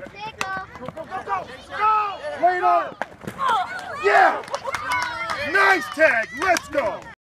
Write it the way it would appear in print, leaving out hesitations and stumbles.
Go, go, go, go! Go! Lay it on it! Yeah! Nice tag! Let's go!